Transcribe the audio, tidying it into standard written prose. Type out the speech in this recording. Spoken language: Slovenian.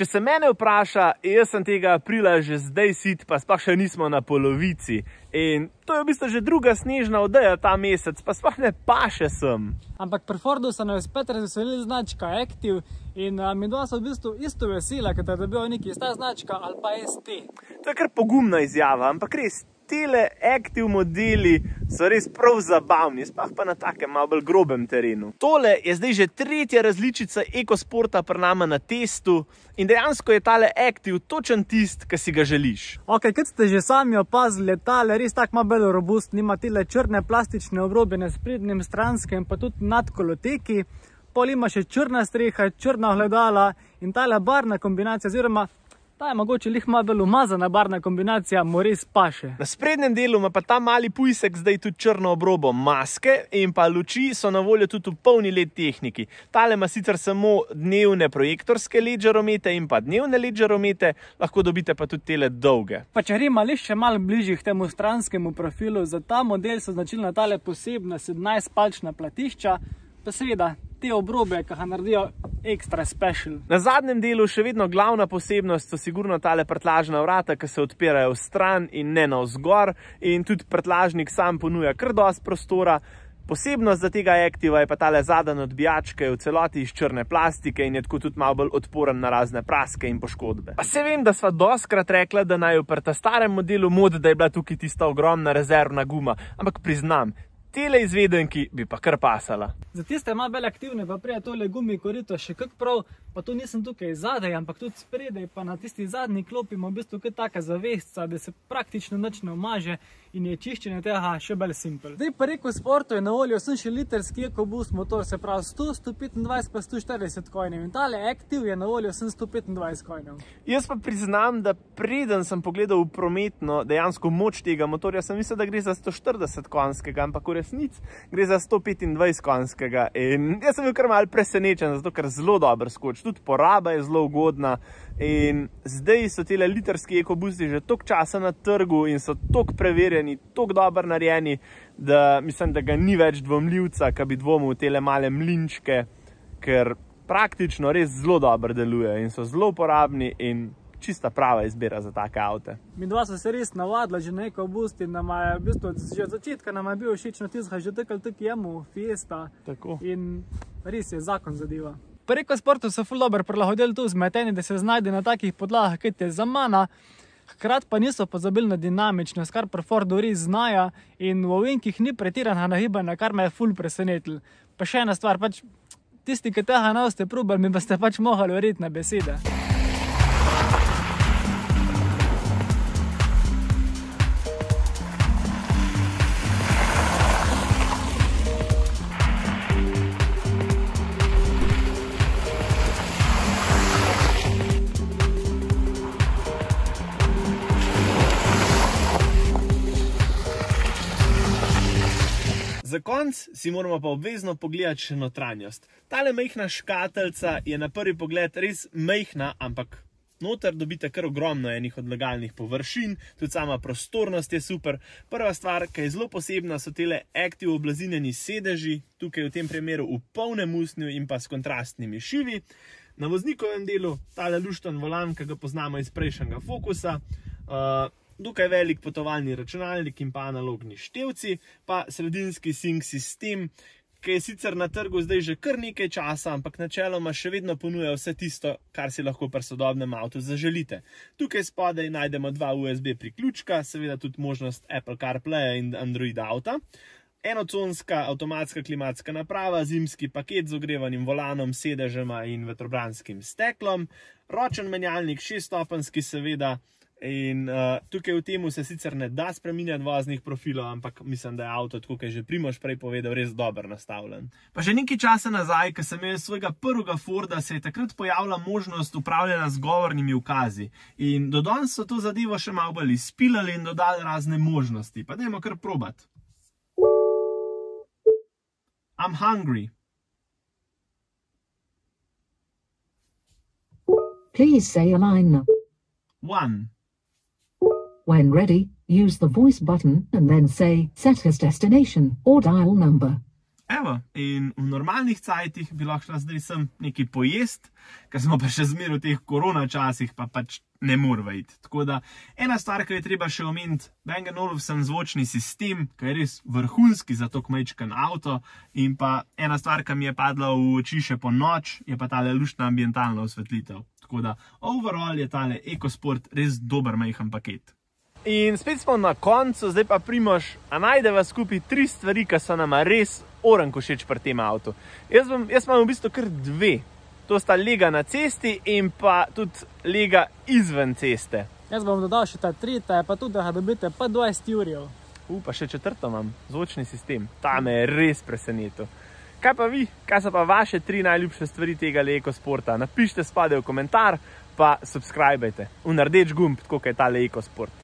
se mene vpraša, jaz sem tega aprila že zdaj sit, pa sploh še nismo na polovici. In to je v bistvu že druga snežna odeja ta mesec, pa sploh ne paše sem. Ampak pri Fordu so nas spet razveselili značka Active in mi dva so v bistvu isto vesela, ker da dobijo neki sta značka ali pa ST. To je kar pogumna izjava, ampak res, tele Active modeli so res prav zabavni, sploh pa na takem malo bolj grobem terenu. Tole je zdaj že tretja različica EcoSporta pri nama na testu in dejansko je tale Active točen tist, ki si ga želiš. Ok, kot ste že sami opazili, tale res tak malo bolj robust, nima tile črne plastične obrobe na sprednjem, stranskem, pa tudi nad koloteki. Pol ima še črna streha, črna ogledala in tale barna kombinacija, oziroma ta je mogoče lih malo bolj umazana barna kombinacija, mu res paše. Na sprednjem delu ima pa ta mali pujsek zdaj tudi črno obrobo. Maske in pa luči so na voljo tudi v polni LED tehniki. Tale ima sicer samo dnevne projektorske LED žaromete in pa dnevne LED žaromete, lahko dobite pa tudi tele dolge. Pa če gremo še malo bližje k temu stranskemu profilu, za ta model so značilna tale posebna 17-palčna platišča, pa seveda te obrobe, ki ga naredijo ekstra special. Na zadnjem delu še vedno glavna posebnost so sigurno tale prtljažna vrata, ki se odpirajo v stran in ne navzgor, in tudi prtljažnik sam ponuja kar dosti prostora. Posebnost za tega Activa je pa tale zadan odbijač, ki je v celoti iz črne plastike in je tako tudi malo bolj odporen na razne praske in poškodbe. Pa se vem, da sva dostikrat rekla, da naj pri ta starem modelu mod, da je bila tukaj tista ogromna rezervna guma, ampak priznam, tele izvedenki bi pa kar pasala. Za tiste malo bolj aktivne pa prija tole gumi korito še kak prav, pa tu nisem tukaj zadaj, ampak tudi spredaj, pa na tisti zadnji klopi ima v bistvu kot taka zavesca, da se praktično nič ne umaže in je čiščenje tega še bolj simpel. Zdaj pa EcoSportu je na voljo 8 litrski EcoBoost motor, se pravi 100, 125 pa 140 konjev in tale Active je na voljo 125 konjev. Jaz pa priznam, da preden sem pogledal v prometno dejansko moč tega motorja, sem mislil, da gre za 140 konjskega, ampak v resnici gre za 125 konjskega in jaz sem bil kar malo presenečen, zato ker zelo dobro skoči, tudi poraba je zelo ugodna in zdaj so tele litrski EcoBoosti že toliko časa na trgu in so toliko preverjeni, toliko dobro narejeni, da mislim, da ga ni več dvomljivca, ki bi dvomil v tele male mlinčke, ker praktično res zelo dobro deluje in so zelo uporabni in čista prava izbira za take avte. Mi dva so se res navadila že na EcoBoost in nama je v bistvu že od začetka nama je bil všeč na tistega že tako ali tako jemu Fiesta. Tako. In res je zakon zadeva. Pri EcoSportu so ful dobro prilagodili tu zmeteni, da se znajde na takih podlagah, kot je za mana. Hkrat pa niso pozabili na dinamičnost, kar pri Fordu res znajo in v ovinkih ni pretirana nagibanja, kar me je ful presenetil. Pa še ena stvar, pač tisti, ki tega ne boste probali, mi pa ste pač mohali verjeti na besede. Za konc si moramo pa obvezno pogledati še notranjost. Tale majhna škateljca je na prvi pogled res majhna, ampak noter dobite kar ogromno enih odlagalnih površin, tudi sama prostornost je super. Prva stvar, ki je zelo posebna, so tele Active oblazinjeni sedeži, tukaj v tem primeru v polnem usnju in pa s kontrastnimi šivi. Na voznikovem delu tale lušten volan, ki ga poznamo iz prejšnjega Focusa, dokaj velik potovalni računalnik in pa analogni števci, pa sredinski sync sistem, ki je sicer na trgu zdaj že kar nekaj časa, ampak načeloma še vedno ponuja vse tisto, kar si lahko pri sodobnem avtu zaželite. Tukaj spodaj najdemo dva USB priključka, seveda tudi možnost Apple CarPlaya in Android Auta, enoconska avtomatska klimatska naprava, zimski paket z ogrevanim volanom, sedežema in vetrobranskim steklom, ročen menjalnik 6-stopenjski seveda. In tukaj v temu se sicer ne da spreminjati voznih profilov, ampak mislim, da je avto, tako kot je že Primož prej povedal, res dobro nastavljen. Pa že nekaj časa nazaj, ko sem imel svojega prvega Forda, se je takrat pojavila možnost upravljanja z govornimi ukazi. In do danes so to zadevo še malo bolj izpilali in dodali razne možnosti. Pa dajmo kar probati. I'm hungry. Please say a line. 1. When ready, use the voice button and then say, set as destination or dial number. Evo, in v normalnih cajtih bi lahko šla zdaj sem nekaj pojest, ker smo pa še zmeraj v teh korona časih, pa pač ne morava iti. Tako da, ena stvar, ki je treba še omeniti, Bang & Olufsen zvočni sistem, ki je res vrhunski za to kmečkan avto, in pa ena stvar, ki mi je padla v oči še po noč, je pa tale luštna ambientalna osvetlitev. Tako da, overall je tale EcoSport res dober majhen paket. In spet smo na koncu, zdaj pa Primož, a najdeva skupaj 3 stvari, ki so nama res orenko všeč pri tem avtu. Jaz imam v bistvu kar 2. To sta lega na cesti in pa tudi lega izven ceste. Jaz bom dodal še ta 3, pa tudi, da dobite pa 20 jurjev. Pa še 4. imam, zvočni sistem. Ta me je res presenetil. Kaj pa vi? Kaj so pa vaše 3 najljubše stvari tega EcoSporta? Napišite spodaj v komentar, pa subscribejte. V rdeč gumb, tako kot je tale EcoSport.